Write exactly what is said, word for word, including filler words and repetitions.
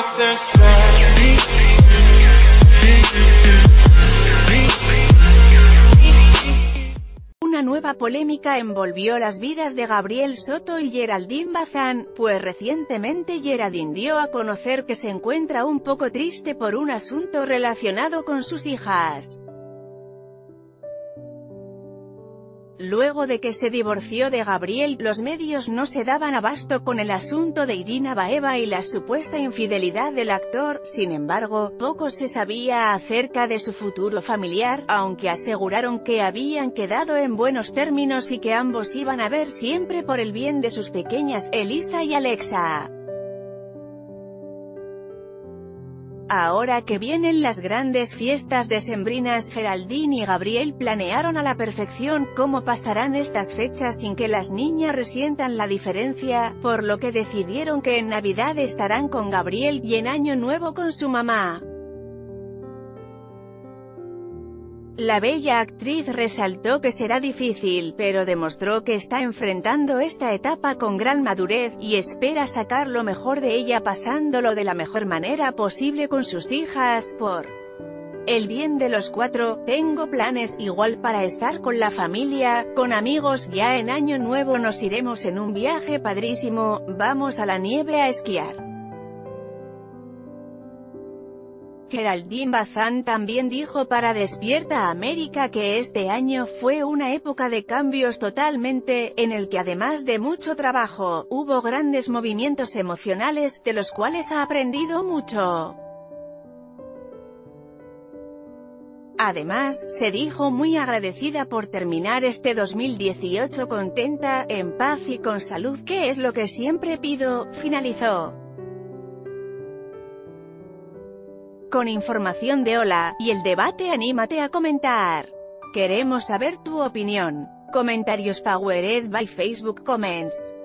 Una nueva polémica envolvió las vidas de Gabriel Soto y Geraldine Bazán, pues recientemente Geraldine dio a conocer que se encuentra un poco triste por un asunto relacionado con sus hijas. Luego de que se divorció de Gabriel, los medios no se daban abasto con el asunto de Irina Baeva y la supuesta infidelidad del actor. Sin embargo, poco se sabía acerca de su futuro familiar, aunque aseguraron que habían quedado en buenos términos y que ambos iban a ver siempre por el bien de sus pequeñas, Elisa y Alexa. Ahora que vienen las grandes fiestas decembrinas, Geraldine y Gabriel planearon a la perfección cómo pasarán estas fechas sin que las niñas resientan la diferencia, por lo que decidieron que en Navidad estarán con Gabriel y en Año Nuevo con su mamá. La bella actriz resaltó que será difícil, pero demostró que está enfrentando esta etapa con gran madurez, y espera sacar lo mejor de ella pasándolo de la mejor manera posible con sus hijas. Por el bien de los cuatro, tengo planes igual para estar con la familia, con amigos. Ya en Año Nuevo nos iremos en un viaje padrísimo, vamos a la nieve a esquiar. Geraldine Bazán también dijo para Despierta América que este año fue una época de cambios totalmente, en el que además de mucho trabajo, hubo grandes movimientos emocionales, de los cuales ha aprendido mucho. Además, se dijo muy agradecida por terminar este dos mil dieciocho contenta, en paz y con salud, que es lo que siempre pido, finalizó. Con información de Hola y el Debate, anímate a comentar. Queremos saber tu opinión. Comentarios powered by Facebook Comments.